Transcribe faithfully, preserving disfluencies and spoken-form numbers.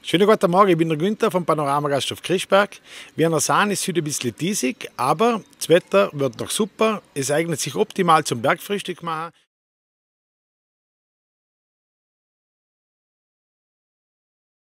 Schönen guten Morgen, ich bin der Günther vom Panoramagasthof Krischberg. Wie ihr sehen, ist es heute ein bisschen diesig, aber das Wetter wird noch super. Es eignet sich optimal zum Bergfrühstück machen.